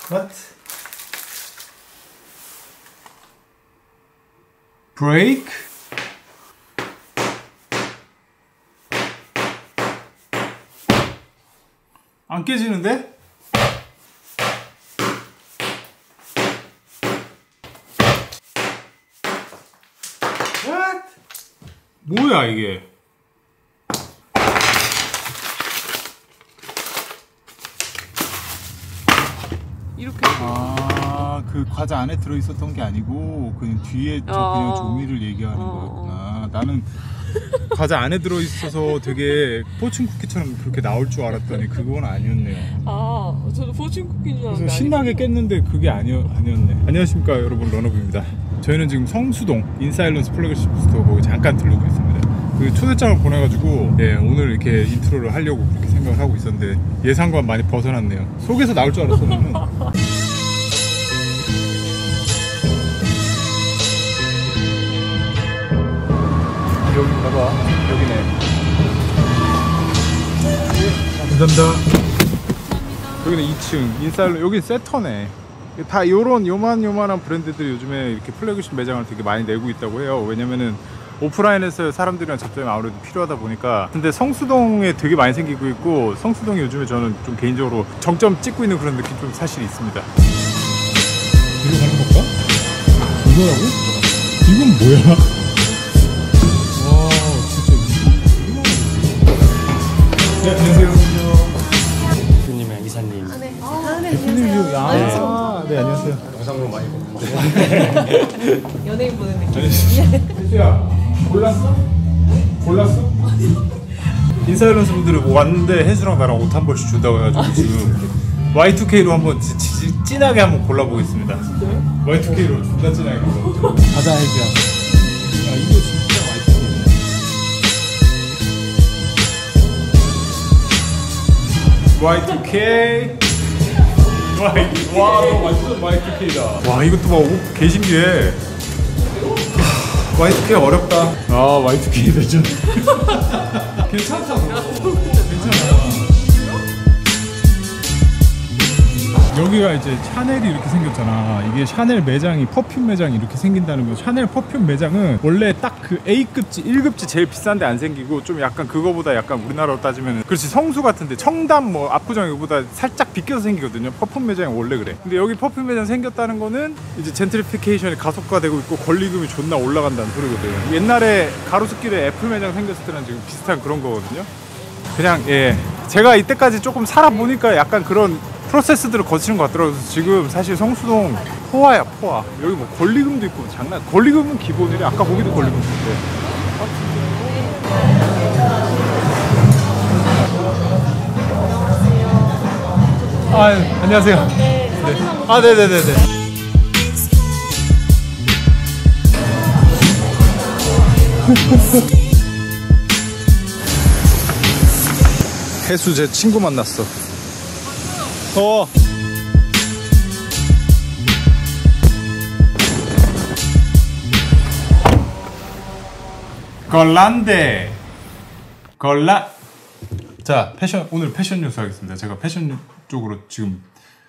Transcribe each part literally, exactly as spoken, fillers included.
What? Break? 안 깨지는데? What? 뭐야 이게? 이렇게. 아, 그 과자 안에 들어있었던 게 아니고 그냥 뒤에 저 어. 그냥 조미를 얘기하는 어. 거였구나. 나는 과자 안에 들어있어서 되게 포춘 쿠키처럼 그렇게 나올 줄 알았더니 그건 아니었네요. 아, 저도 포춘 쿠키인 줄 알았는데. 그래서 신나게 깼는데 그게 아니었, 아니었네. 안녕하십니까 여러분, 러너브입니다. 저희는 지금 성수동 인사일런스 플래그십 스토어 거기 잠깐 들르고 있습니다. 그 초대장을 보내가지고 예, 오늘 이렇게 인트로를 하려고 그렇게 생각을 하고 있었는데 예상과 많이 벗어났네요. 속에서 나올 줄 알았어 나는. 여기 봐봐, 여기네. 감사합니다. 여기는 이 층 인사일런, 여기 세터네. 다 요런 요만 요만한 브랜드들이 요즘에 이렇게 플래그십 매장을 되게 많이 내고 있다고 해요. 왜냐면은 오프라인에서 사람들이랑 접점이 아무래도 필요하다 보니까. 근데 성수동에 되게 많이 생기고 있고, 성수동이 요즘에 저는 좀 개인적으로 정점 찍고 있는 그런 느낌 좀 사실 있습니다. 이거 가는 건가? 이거라고? 이건 뭐야? 와 진짜. 네, 안녕하세요. 대표님이랑 이사님. 아, 네. 아, 네. 대표님이요? 아, 안녕하세요. 네, 안녕하세요. 영상으로 많이 보는데. 연예인 보는 느낌. 혜수야, 골랐어? 골랐어? 인사이런스 분들이 왔는데 혜수랑 나랑 옷 한 벌씩 준다고 해가지고 지금 와이 투 케이로 한번 지, 지, 진하게 한번 골라보겠습니다. 와이 투 케이로 존나 진하게 골라보자. 가자 혜수야. 야, 이거 진짜 와이 투 케이. 와이 투 케이. 와이, 와, 너 완전 와이 투 케이다. 와, 이것도 막 옷 개신기해. 와이 투 케이 어렵다. 아, 와이 투 케이 대전. 괜찮다. 괜찮아. 여기가 이제 샤넬이 이렇게 생겼잖아. 이게 샤넬 매장이 퍼퓸 매장이 이렇게 생긴다는 거. 샤넬 퍼퓸 매장은 원래 딱 그 A급지, 일 급지 제일 비싼데 안 생기고 좀 약간 그거보다 약간 우리나라로 따지면 그렇지 성수 같은데 청담 뭐 압구정 이거보다 살짝 비껴서 생기거든요. 퍼퓸 매장이 원래 그래. 근데 여기 퍼퓸 매장 생겼다는 거는 이제 젠트리피케이션이 가속화되고 있고 권리금이 존나 올라간다는 소리거든요. 옛날에 가로수길에 애플 매장 생겼을 때랑 지금 비슷한 그런 거거든요. 그냥 예, 제가 이때까지 조금 살아보니까 약간 그런 프로세스들을 거치는 것 같더라고요. 지금 사실 성수동 포화야 포화. 여기 뭐 권리금도 있고 장난. 권리금은 기본이래. 아까 거기도 권리금 있는데. 아, 네. 안녕하세요. 네. 아, 네네네네. 혜수 제 친구 만났어. 어. 걸란데. 걸라. 자, 패션, 오늘 패션 뉴스 하겠습니다. 제가 패션 쪽으로 지금.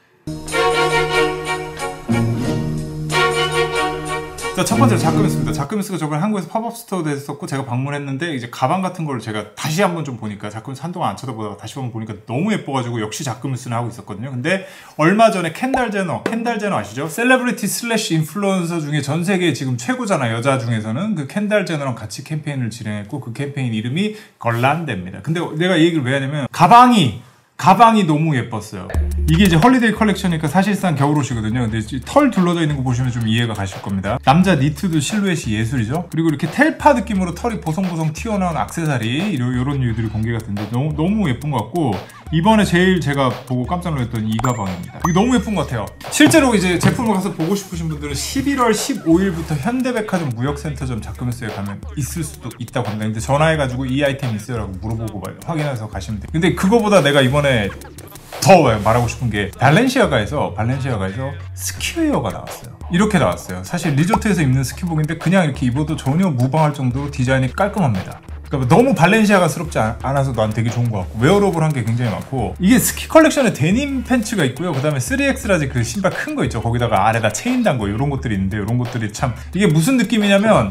자, 첫 번째로 자크미스입니다. 자크미스가 저번에 한국에서 팝업 스토어도 했었고 제가 방문했는데 이제 가방 같은 거를 제가 다시 한번 좀 보니까, 자크미스 한동안 안 쳐다보다가 다시 한번 보니까 너무 예뻐가지고 역시 자크미스는 하고 있었거든요. 근데 얼마 전에 켄달 제너, 켄달 제너 아시죠? 셀레브리티 슬래시 인플루언서 중에 전 세계 지금 최고잖아, 여자 중에서는. 그 켄달 제너랑 같이 캠페인을 진행했고 그 캠페인 이름이 걸란데입니다. 근데 내가 이 얘기를 왜 하냐면 가방이 가방이 너무 예뻤어요. 이게 이제 헐리데이 컬렉션이니까 사실상 겨울옷이거든요. 근데 털 둘러져 있는 거 보시면 좀 이해가 가실 겁니다. 남자 니트도 실루엣이 예술이죠. 그리고 이렇게 텔파 느낌으로 털이 보송보송 튀어나온 액세서리, 이런 류들이 공개가 됐는데 너무, 너무 예쁜 것 같고, 이번에 제일 제가 보고 깜짝 놀랐던 이 가방입니다. 이거 너무 예쁜 것 같아요. 실제로 이제 제품을 가서 보고 싶으신 분들은 십일월 십오일부터 현대백화점 무역센터점 자크미스에 가면 있을 수도 있다고 합니다. 근데 전화해가지고 이 아이템 있어요? 라고 물어보고 확인해서 가시면 돼요. 근데 그거보다 내가 이번에 더 말하고 싶은 게 발렌시아가에서 발렌시아가에서 스키웨어가 나왔어요. 이렇게 나왔어요. 사실 리조트에서 입는 스키복인데 그냥 이렇게 입어도 전혀 무방할 정도로 디자인이 깔끔합니다. 그러니까 너무 발렌시아가스럽지 않아서 난 되게 좋은 것 같고 웨어러블한 게 굉장히 많고 이게 스키 컬렉션에 데님 팬츠가 있고요. 그 다음에 쓰리 엑스 라지 그 신발 큰 거 있죠. 거기다가 아래다 체인 단 거 이런 것들이 있는데 이런 것들이 참 이게 무슨 느낌이냐면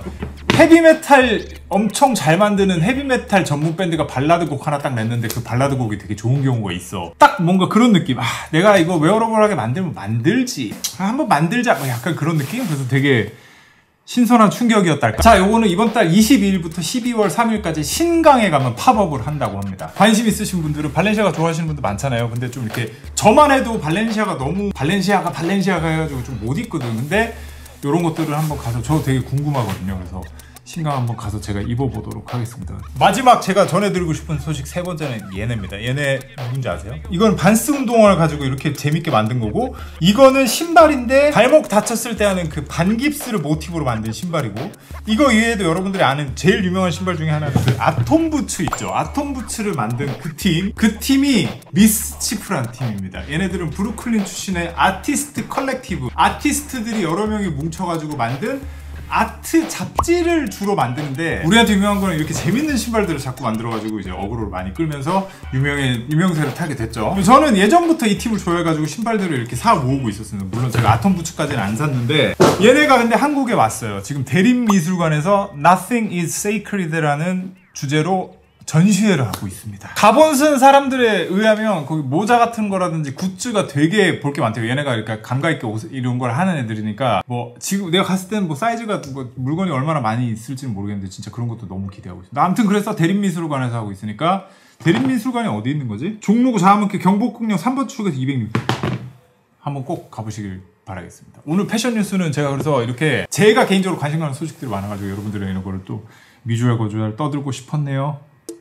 헤비메탈 엄청 잘 만드는 헤비메탈 전문 밴드가 발라드 곡 하나 딱 냈는데 그 발라드 곡이 되게 좋은 경우가 있어. 딱 뭔가 그런 느낌. 아 내가 이거 웨어러블하게 만들면 만들지. 아, 한번 만들자. 뭐 약간 그런 느낌? 그래서 되게 신선한 충격이었달까. 자, 요거는 이번 달 이십이일부터 십이월 삼일까지 신강에 가면 팝업을 한다고 합니다. 관심 있으신 분들은 발렌시아가 좋아하시는 분들 많잖아요. 근데 좀 이렇게 저만 해도 발렌시아가 너무 발렌시아가 발렌시아가 해가지고 좀 못 입거든. 근데 요런 것들을 한번 가서 저도 되게 궁금하거든요. 그래서 신강 한번 가서 제가 입어보도록 하겠습니다. 마지막 제가 전해드리고 싶은 소식 세 번째는 얘네입니다. 얘네 누군지 아세요? 이건 반스 운동화를 가지고 이렇게 재밌게 만든 거고 이거는 신발인데 발목 다쳤을 때 하는 그 반깁스를 모티브로 만든 신발이고 이거 이외에도 여러분들이 아는 제일 유명한 신발 중에 하나는 그 아톰 부츠 있죠. 아톰 부츠를 만든 그 팀, 그 팀이 미스치프란 팀입니다. 얘네들은 브루클린 출신의 아티스트 컬렉티브 아티스트들이 여러 명이 뭉쳐가지고 만든 아트 잡지를 주로 만드는데 우리한테 유명한 거는 이렇게 재밌는 신발들을 자꾸 만들어가지고 이제 어그로를 많이 끌면서 유명해, 유명세를 타게 됐죠. 저는 예전부터 이 팀을 좋아해가지고 신발들을 이렇게 사 모으고 있었습니다. 물론 제가 아톰 부츠까지는 안 샀는데 얘네가 근데 한국에 왔어요. 지금 대림미술관에서 Nothing is Sacred라는 주제로 전시회를 하고 있습니다. 가본 쓴 사람들에 의하면 거기 모자 같은 거라든지 굿즈가 되게 볼 게 많대요. 얘네가 이렇게 감각있게 옷 이런 걸 하는 애들이니까 뭐 지금 내가 갔을 때는 뭐 사이즈가 뭐 물건이 얼마나 많이 있을지는 모르겠는데 진짜 그런 것도 너무 기대하고 있습니다. 아무튼 그래서 대림미술관에서 하고 있으니까 대림미술관이 어디 있는 거지? 종로구 자하문길 경복궁역 삼 번 출구에서 이백육 번 한번 꼭 가보시길 바라겠습니다. 오늘 패션 뉴스는 제가 그래서 이렇게 제가 개인적으로 관심 가는 소식들이 많아가지고 여러분들의 이런 거를 또 미주알 거주알 떠들고 싶었네요.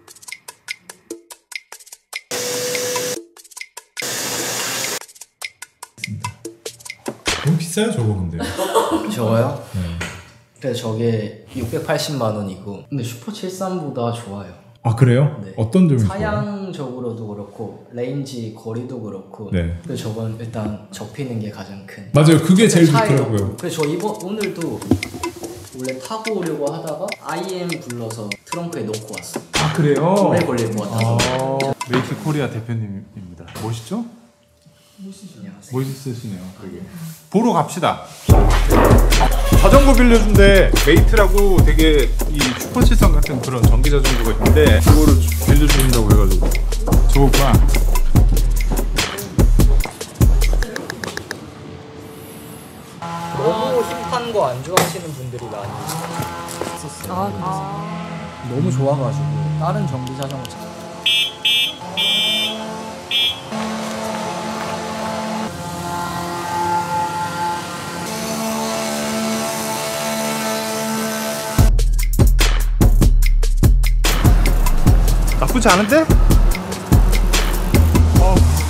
너무 비싸요 저거 근데. 저거요? 네. 그래서 저게 육백팔십만 원이고 근데 슈퍼칠십삼보다 좋아요. 아 그래요? 네. 어떤 점이 좋아요? 사양적으로도 그렇고 레인지 거리도 그렇고 네. 그리고 저건 일단 접히는 게 가장 큰 맞아요. 그게 제일 좋더라고요. 그래서 저 이번 오늘도 원래 타고 오려고 하다가 아이엠 불러서 트렁크에 넣고 왔어. 아 그래요? 오래 걸릴 것 같아서. 아, 메이트 코리아 대표님입니다. 멋있죠? 안녕하세요. 멋있으시네요. 되게. 보러 갑시다. 자전거 빌려준대. 메이트라고 되게 이 슈퍼칠성 같은 그런 전기 자전거가 있는데 그거를 빌려준다고 해가지고 저거구나. 너무 힙한 거 안 좋아하시는 분들이 많이 있었어요. 아, 아. 너무 좋아가지고 다른 전기 자전거 잘. 나쁘지 않은데? 어.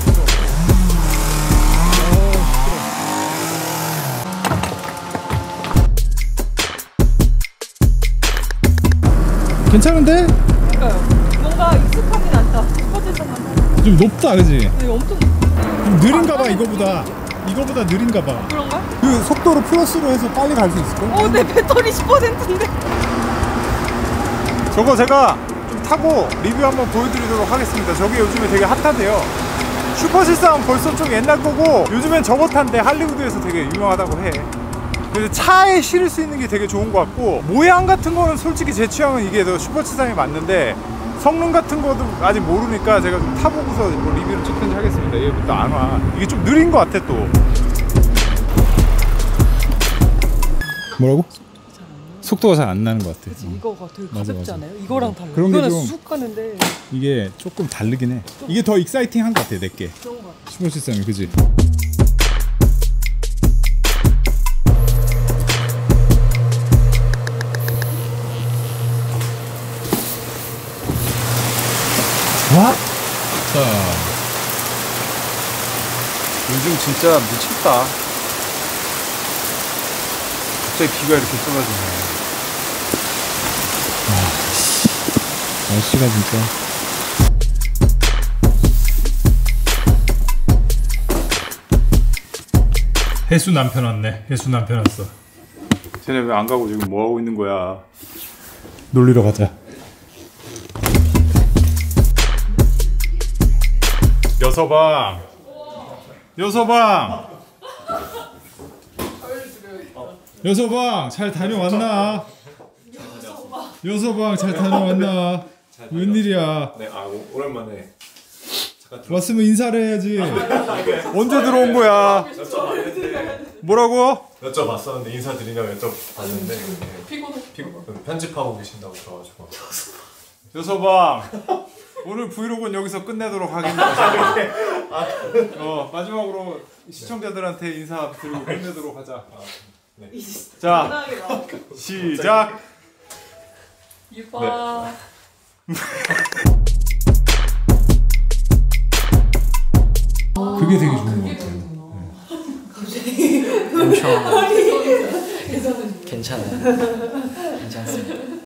괜찮은데? 그러니까요. 뭔가 익숙하진 않다. 슈퍼칠성 같아. 좀 높다 그지? 근데 엄청 좀 느린가 봐 이거보다. 이거보다 느린가 봐. 그런가? 그 속도를 플러스로 해서 빨리 갈 수 있을걸? 어, 내 배터리 십 퍼센트인데. 저거 제가 좀 타고 리뷰 한번 보여드리도록 하겠습니다. 저게 요즘에 되게 핫하대요. 슈퍼칠삼 벌써 좀 옛날 거고 요즘엔 저거 탄데 할리우드에서 되게 유명하다고 해. 그래서 차에 실을 수 있는 게 되게 좋은 것 같고 모양 같은 거는 솔직히 제 취향은 이게 더 슈퍼칠삼이 맞는데 성능 같은 것도 아직 모르니까 제가 좀 타보고서 뭐 리뷰를 찍든지 하겠습니다. 얘부터 안 와. 이게 좀 느린 것 같아 또. 뭐라고? 속도가 잘 안 나는 것 같아. 그치, 이거가 되게 맞아, 가볍지 맞아. 않아요? 이거랑 달라. 그런 게 이거는 좀- 쑥 가는데 이게 조금 다르긴 해. 이게 더 익사이팅한 것 같아 내게. 그런 거 같아. 슈퍼칠삼이 그지? 와? 자, 요즘 진짜 미쳤다. 갑자기 비가 이렇게 쏟아지네. 날씨가 진짜. 해수 남편 왔네. 해수 남편 왔어. 쟤네 왜 안 가고 지금 뭐 하고 있는 거야? 놀리러 가자. 여서방, 여서방, 여서방 잘 다녀왔나? 여서방 잘 다녀왔나? 웬일이야? 네, 아 오, 오랜만에 잠깐 들어. 왔으면 인사를 해야지. 언제 들어온 거야? 여쭤봤는데 뭐라고? 여쭤봤었는데 인사드리냐고 여쭤봤는데 피곤해. 피곤. 편집하고 계신다고 들어가지고. 여서방 오늘 브이로그는 여기서 끝내도록 하겠습니다. 어 마지막으로 시청자들한테 인사 드리고 끝내도록 하자. 네. 자 시작. 유바. 그게 되게 좋은 것 같아요. 엄청 괜찮아요. 괜찮습니다.